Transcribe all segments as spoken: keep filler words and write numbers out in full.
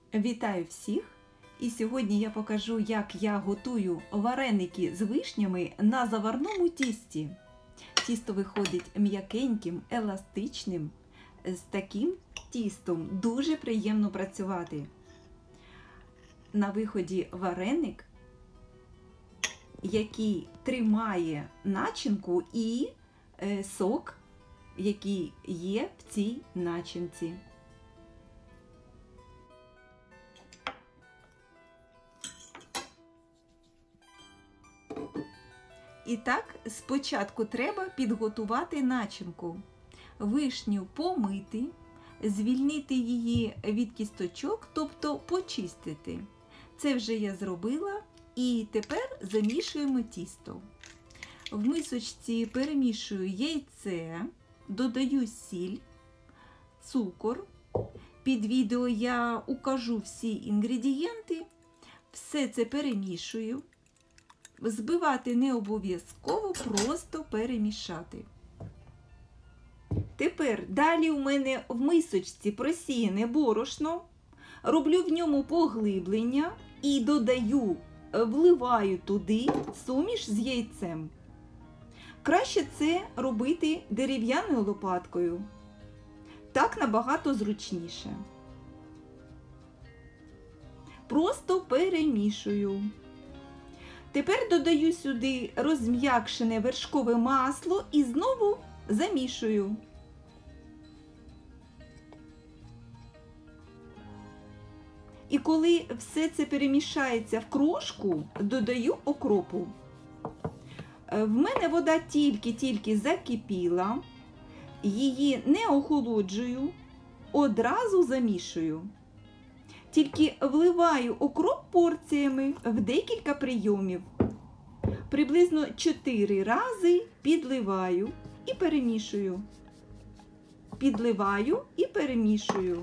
Вітаю всіх! І сьогодні я покажу, як я готую вареники з вишнями на заварному тісті. Тісто виходить м'якеньким, еластичним. З таким тістом дуже приємно працювати. На виході вареник, який тримає начинку і сок, який є в цій начинці. І так, спочатку треба підготувати начинку. Вишню помити, звільнити її від кісточок, тобто почистити. Це вже я зробила. І тепер замішуємо тісто. В мисочці перемішую яйце, додаю сіль, цукор. Під відео я укажу всі інгредієнти. Все це перемішую. Збивати не обов'язково, просто перемішати. Тепер далі у мене в мисочці просіяне борошно. Роблю в ньому поглиблення і додаю, вливаю туди суміш з яйцем. Краще це робити дерев'яною лопаткою. Так набагато зручніше. Просто перемішую. Тепер додаю сюди розм'якшене вершкове масло і знову замішую. І коли все це перемішається в крошку, додаю окропу. В мене вода тільки-тільки закипіла, її не охолоджую, одразу замішую. Тільки вливаю окроп порціями в декілька прийомів. Приблизно чотири рази підливаю і перемішую. Підливаю і перемішую.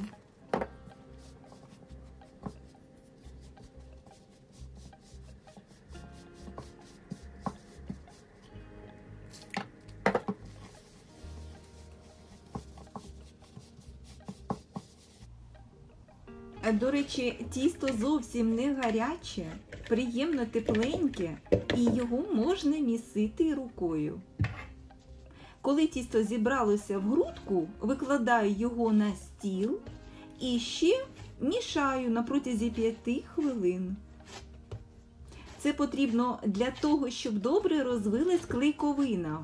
До речі, тісто зовсім не гаряче, приємно тепленьке, і його можна місити рукою. Коли тісто зібралося в грудку, викладаю його на стіл і ще мішаю на протязі п'яти хвилин. Це потрібно для того, щоб добре розвилась клейковина.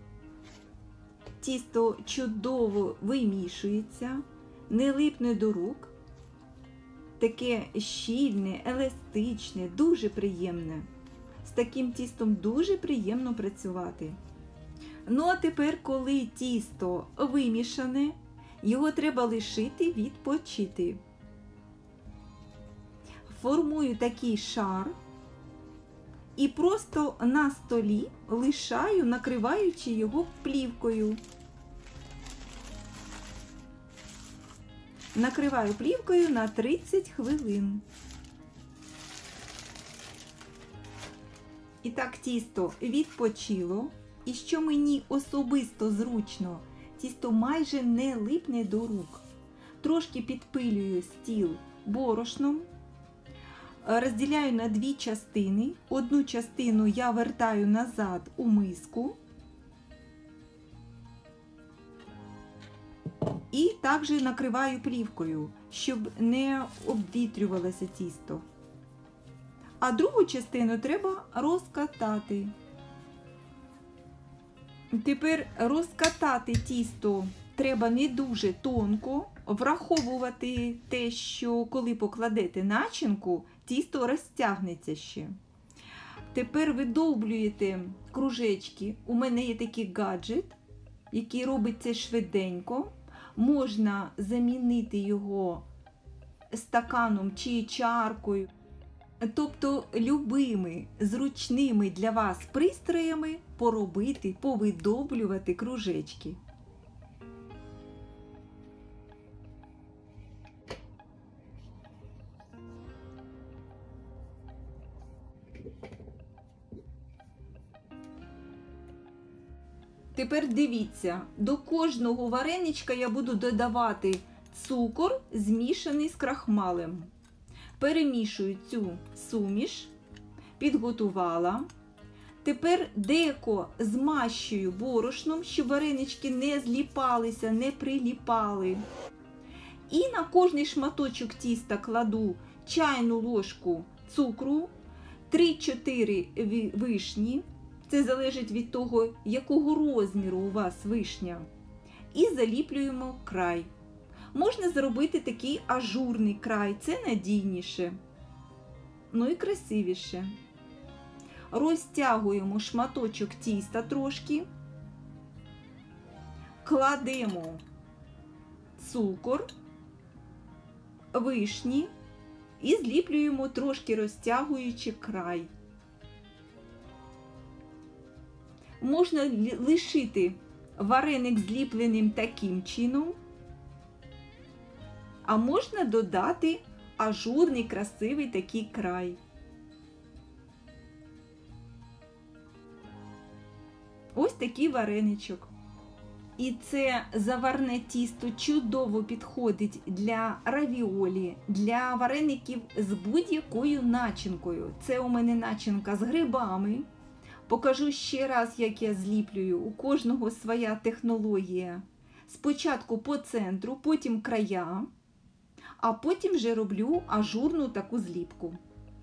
Тісто чудово вимішується, не липне до рук. Таке щільне, еластичне, дуже приємне. З таким тістом дуже приємно працювати. Ну а тепер, коли тісто вимішане, його треба лишити відпочити. Формую такий шар і просто на столі лишаю, накриваючи його плівкою. Накриваю плівкою на тридцять хвилин. І так тісто відпочило. І що мені особисто зручно, тісто майже не липне до рук. Трошки підпилюю стіл борошном. Розділяю на дві частини. Одну частину я вертаю назад у миску. І також накриваю плівкою, щоб не обвітрювалося тісто. А другу частину треба розкатати. Тепер розкатати тісто треба не дуже тонко, враховувати те, що коли покладете начинку, тісто розтягнеться ще. Тепер видовблюєте кружечки. У мене є такий гаджет, який робить це швиденько. Можна замінити його стаканом чи чаркою, тобто любими зручними для вас пристроями поробити, повидоблювати кружечки. Тепер дивіться, до кожного вареничка я буду додавати цукор, змішаний з крахмалем. перемішую цю суміш, підготувала. Тепер деко змащую борошном, щоб варенички не зліпалися, не приліпали. І на кожний шматочок тіста кладу чайну ложку цукру, три-чотири вишні. Це залежить від того, якого розміру у вас вишня. І заліплюємо край. Можна зробити такий ажурний край, це надійніше. Ну і красивіше. Розтягуємо шматочок тіста трошки, кладемо цукор, вишні і зліплюємо, трошки розтягуючи край. Можна лишити вареник зліпленим таким чином, а можна додати ажурний, красивий такий край. Ось такий вареничок. І це заварне тісто чудово підходить для равіолі, для вареників з будь-якою начинкою. Це у мене начинка з грибами. Покажу ще раз, як я зліплюю. У кожного своя технологія. Спочатку по центру, потім края, а потім вже роблю ажурну таку зліпку.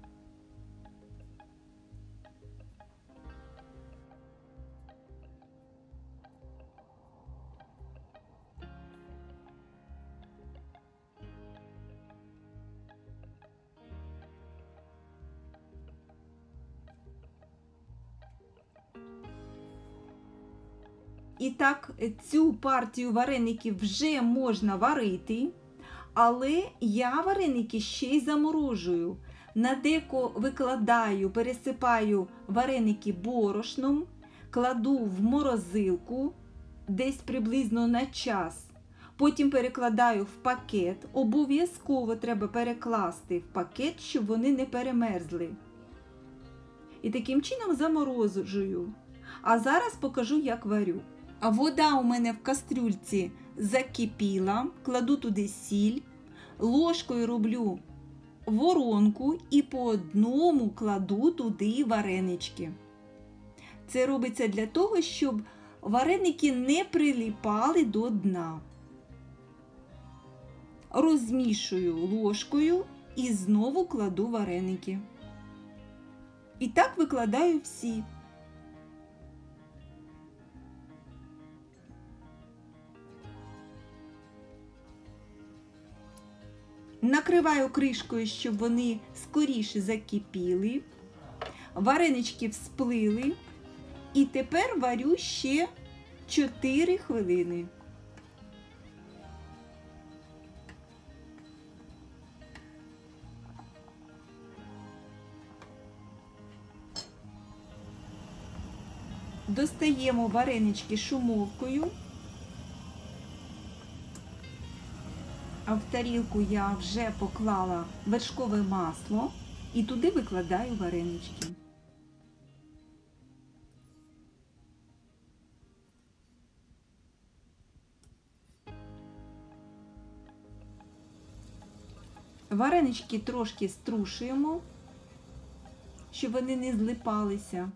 І так, цю партію вареників вже можна варити, але я вареники ще й заморожую. На деко викладаю, пересипаю вареники борошном, кладу в морозилку десь приблизно на час. Потім перекладаю в пакет. Обов'язково треба перекласти в пакет, щоб вони не перемерзли. І таким чином заморожую. А зараз покажу, як варю. А вода у мене в кастрюльці закипіла, кладу туди сіль, ложкою роблю воронку і по одному кладу туди варенички. Це робиться для того, щоб вареники не приліпали до дна. Розмішую ложкою і знову кладу вареники. І так викладаю всі. Накриваю кришкою, щоб вони скоріше закипіли. Варенички всплили. І тепер варю ще чотири хвилини. Достаємо варенички шумовкою. А в тарілку я вже поклала вершкове масло і туди викладаю варенички. Варенички трошки струшуємо, щоб вони не злипалися.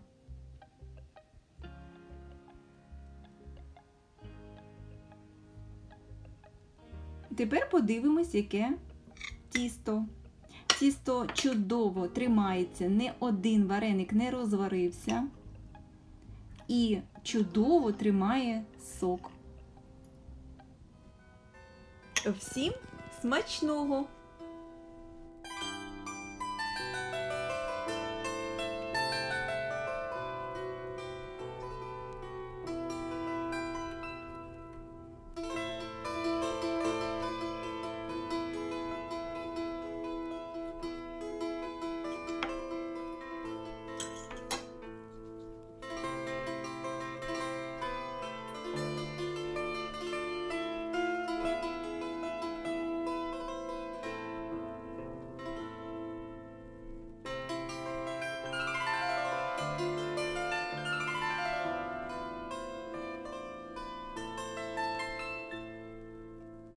Тепер подивимось, яке тісто. Тісто чудово тримається, не один вареник не розварився і чудово тримає сок. Всім смачного!